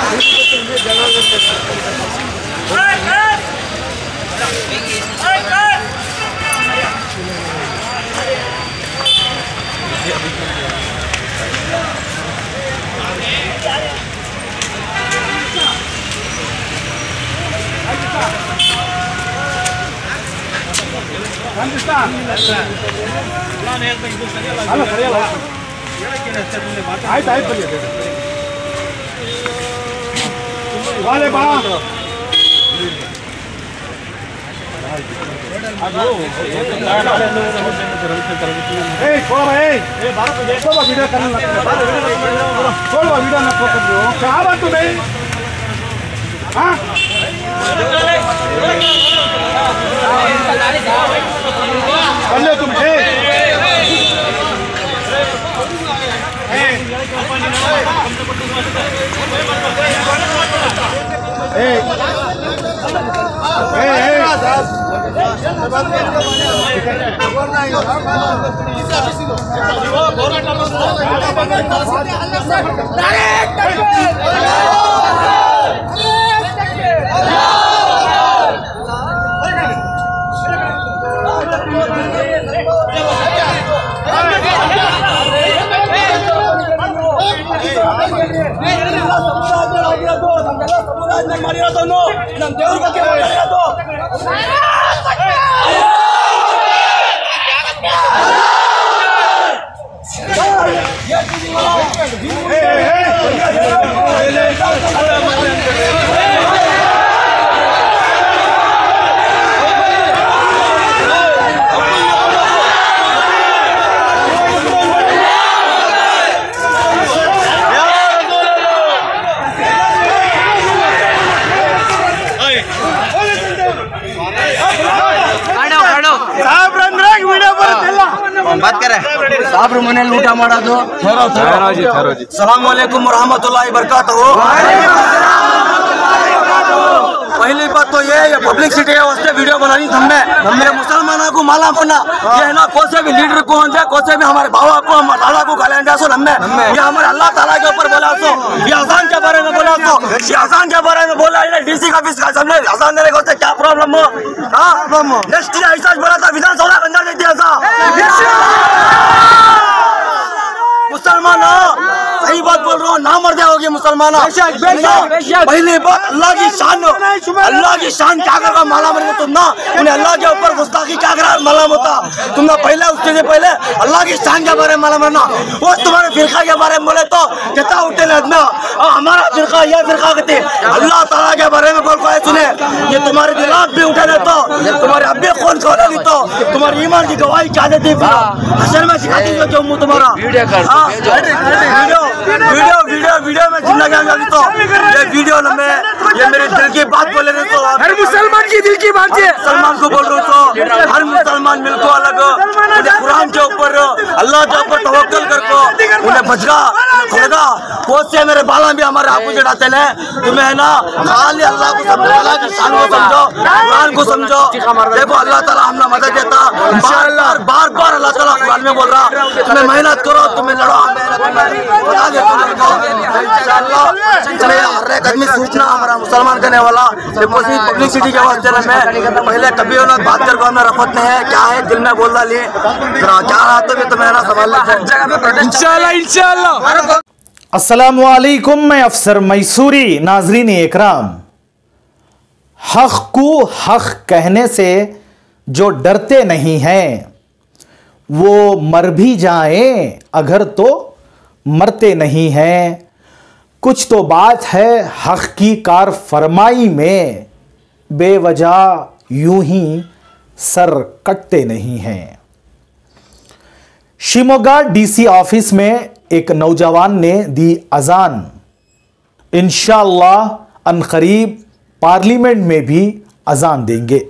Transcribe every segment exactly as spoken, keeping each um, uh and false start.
ಆಯ್ತು ಆಯ್ತು ಬನ್ನಿ ವಾಲೆ ಬಾ ಅದು ಏ छोड़ ए ए भारत देखो बा वीडियो करने लगता है छोड़ बा वीडियो ना फोकस दो क्या बात तू नहीं हां कर ले तुम ए ए बात करे साहब मने लूटा ಮಾಡೋದು अस्सलाम वालेकुम रहमतुल्लाहि बरकातहू। पहली बात तो ये ये पब्लिक सिटी के वास्ते वीडियो बनानी हमने हमारे मुसलमानों को माला पड़ना ये है ना कोसे भी लीडर को हम जाए कोसे भी हमारे बाबा को हमारे दादा को गालियां दे सो हमने ये हमारे अल्लाह ताला के ऊपर बोला सो ये अजान के बारे में बोला सो ये अजान के बारे में बोला ये डीसी का ऑफिस का हमने अजान देने को क्या प्रॉब्लम हो हां नेक्स्ट ईयर ऐसा बोला था विधानसभा के अंदर देती ऐसा मुसलमान सही बात बोल रहा हूँ ना मर जाओगे मुसलमान। पहली बात अल्लाह की शान अल्लाह की शान क्या कर माला मर तुम ना उन्हें अल्लाह के ऊपर गुस्ताखी क्या करा मालूम होता तुमने पहले उसके से पहले अल्लाह की शान के बारे में मालूम मरना वो तुम्हारे फिरका के बारे में बोले तो कितना उठे लगना हमारा फिरका यह फिरका कहते अल्लाह ताला के बारे में बोल पाए सुने ये तुम्हारे दिलात भी उठे तो तुम्हारे अब्बे कौन खोले तो तुम्हारी ईमान की गवाही क्या देती हसन में सिखाती है जो मुँह तुम्हारा वीडियो वीडियो वीडियो वीडियो में जिंदगी तो ये वीडियो में ये मेरे दिल की बात बोले रहे तो हर मुसलमान की दिल की बात है मुसलमान को बोल रहे तो हर मुसलमान मिलको अलग उन्हें कुरान के ऊपर अल्लाह के ऊपर तवक्कल करको उन्हें बचगा खुलगा बहुत से मेरे बाला भी हमारे आपको चढ़ाते हैं तुम्हें है ना खाली अल्लाह को समझो अल्लाह की शान को समझो कुरान को समझो देखो अल्लाह ताला हमने मदद देता बार बार बार अल्लाह ताला कुरान में बोल रहा तुम्हें मेहनत करो तुम्हें लड़ो हर एक आदमी सूचना हमारा मुसलमान करने वाला पब्लिसिटी के वास्ते में पहले कभी उन्होंने बात कर हमें रफत नहीं है क्या है दिल में बोल रहा लिए क्या रहा तो भी तो मेरा सवाल इंशाल्लाह इंशाल्लाह। अस्सलामु अलैकुम, मैं अफसर मैसूरी। नाजरीन इकराम, हक को हक कहने से जो डरते नहीं हैं वो मर भी जाएं अगर तो मरते नहीं हैं। कुछ तो बात है हक की कार फरमाई में, बेवजह यूं ही सर कटते नहीं हैं। शिमोगा डीसी ऑफिस में एक नौजवान ने दी अजान। इंशाअल्लाह अनकरीब पार्लियामेंट में भी अजान देंगे।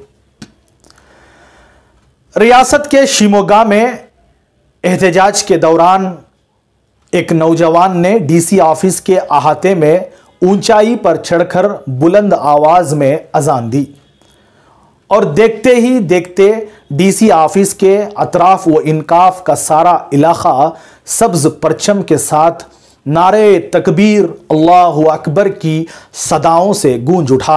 रियासत के शिमोगा में एहतजाज के दौरान एक नौजवान ने डीसी ऑफिस के अहाते में ऊंचाई पर चढ़कर बुलंद आवाज में अजान दी और देखते ही देखते डीसी ऑफिस के अतराफ व इनकाफ का सारा इलाका सब्ज परचम के साथ नारे तकबीर अल्लाहु अकबर की सदाओं से गूंज उठा।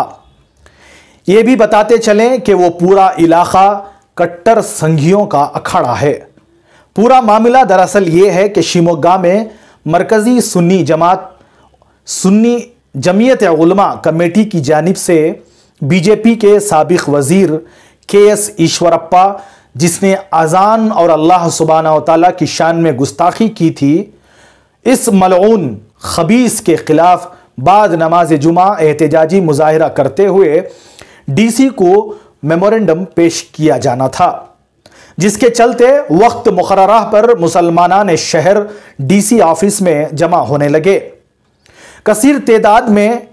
ये भी बताते चलें कि वो पूरा इलाका कट्टर संघियों का अखाड़ा है। पूरा मामला दरअसल ये है कि शिमोगा में मरकज़ी सुन्नी जमात सुन्नी जमीयत उलमा कमेटी की जानिब से बीजेपी के साबिक वज़ीर के एस ईश्वरप्पा, जिसने अजान और अल्लाह सुब्हानहू व तआला की शान में गुस्ताखी की थी, इस मलऊन खबीस के खिलाफ बाद नमाज जुमा एहतजाजी मुजाहिरा करते हुए डीसी को मेमोरेंडम पेश किया जाना था, जिसके चलते वक्त मुकर्ररा पर मुसलमानान शहर डीसी ऑफिस में जमा होने लगे। कसीर तादाद में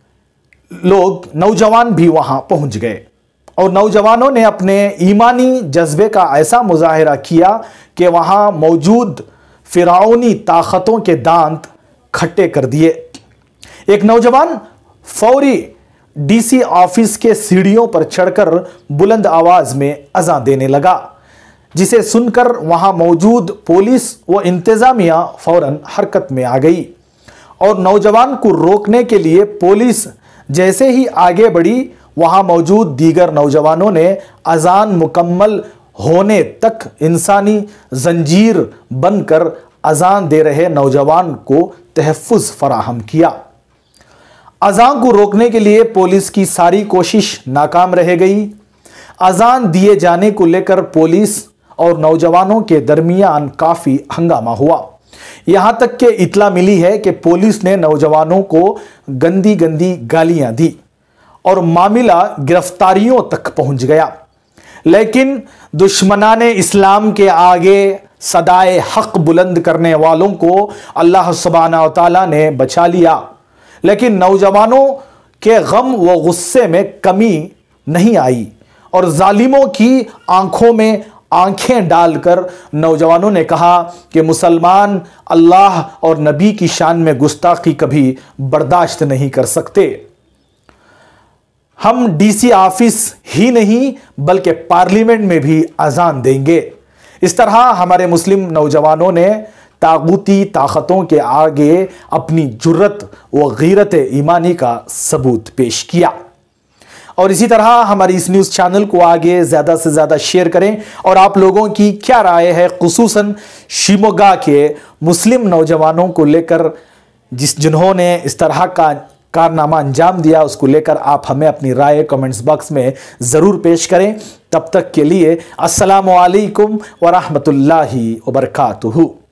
लोग नौजवान भी वहां पहुंच गए और नौजवानों ने अपने ईमानी जज्बे का ऐसा मुजाहिरा किया कि वहां मौजूद फिरौनी ताकतों के दांत खट्टे कर दिए। एक नौजवान फौरी डीसी ऑफिस के सीढ़ियों पर चढ़कर बुलंद आवाज में अज़ान देने लगा, जिसे सुनकर वहां मौजूद पुलिस व इंतजामिया फौरन हरकत में आ गई और नौजवान को रोकने के लिए पुलिस जैसे ही आगे बढ़ी, वहां मौजूद दीगर नौजवानों ने अजान मुकम्मल होने तक इंसानी जंजीर बनकर अजान दे रहे नौजवान को तहफ़्फ़ुज़ फराहम किया। अजान को रोकने के लिए पुलिस की सारी कोशिश नाकाम रह गई। अजान दिए जाने को लेकर पुलिस और नौजवानों के दरमियान काफ़ी हंगामा हुआ। यहाँ तक कि इतला मिली है कि पुलिस ने नौजवानों को गंदी गंदी गालियाँ दी और मामला गिरफ्तारियों तक पहुँच गया। लेकिन दुश्मनाने इस्लाम के आगे सदाए हक बुलंद करने वालों को अल्लाह सुब्हानहू व तआला ने बचा लिया। लेकिन नौजवानों के गम व गुस्से में कमी नहीं आई और जालिमों की आंखों में आंखें डालकर नौजवानों ने कहा कि मुसलमान अल्लाह और नबी की शान में गुस्ताखी कभी बर्दाश्त नहीं कर सकते। हम डीसी ऑफिस ही नहीं बल्कि पार्लियामेंट में भी अजान देंगे। इस तरह हमारे मुस्लिम नौजवानों ने तागूती ताकतों के आगे अपनी जुर्रत व गीरत ईमानी का सबूत पेश किया। और इसी तरह हमारी इस न्यूज़ चैनल को आगे ज़्यादा से ज़्यादा शेयर करें। और आप लोगों की क्या राय है खुसूसन शिमोगा के मुस्लिम नौजवानों को लेकर, जिस जिन्होंने इस तरह का कारनामा अंजाम दिया, उसको लेकर आप हमें अपनी राय कमेंट्स बॉक्स में ज़रूर पेश करें। तब तक के लिए अस्सलामु अलैकुम व रहमतुल्लाहि व बरकातुहू।